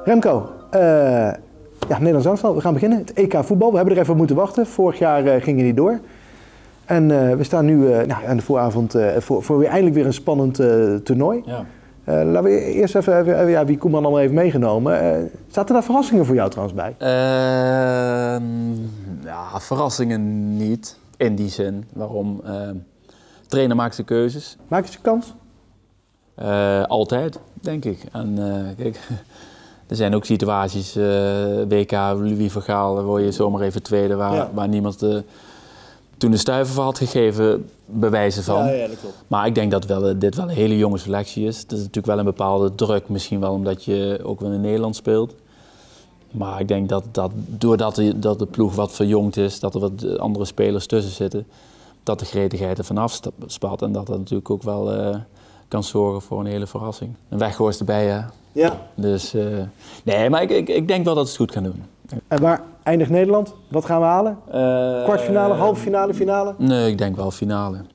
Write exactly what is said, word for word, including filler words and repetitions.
Remco, uh, ja, Nederlands elftal, we gaan beginnen. Het E K voetbal, we hebben er even op moeten wachten. Vorig jaar uh, ging je niet door. En uh, we staan nu uh, nou, aan de vooravond uh, voor, voor weer eindelijk weer een spannend uh, toernooi. Ja. Uh, laten we eerst even, even ja, wie Koeman allemaal heeft meegenomen. Uh, zaten daar verrassingen voor jou trouwens bij? Uh, ja, verrassingen niet. In die zin. Waarom? Uh, trainer maakt zijn keuzes. Maakt ze kans? Uh, altijd, denk ik. En uh, kijk, er zijn ook situaties, uh, W K, Louis van Gaal, word je zomaar even tweede, waar, ja. waar niemand uh, toen de stuiver voor had gegeven, bewijzen van. Ja, ja, dat klopt. Maar ik denk dat wel, dit wel een hele jonge selectie is. Het is natuurlijk wel een bepaalde druk, misschien wel omdat je ook wel in Nederland speelt. Maar ik denk dat, dat doordat de, dat de ploeg wat verjongd is, dat er wat andere spelers tussen zitten, dat de gretigheid er vanaf spat en dat dat natuurlijk ook wel uh, kan zorgen voor een hele verrassing. Een Weghorst erbij, hè? Ja. Dus uh, nee, maar ik, ik, ik denk wel dat ze het goed gaan doen. En waar eindigt Nederland? Wat gaan we halen? Uh, Kwartfinale, halve finale, finale? Nee, ik denk wel finale.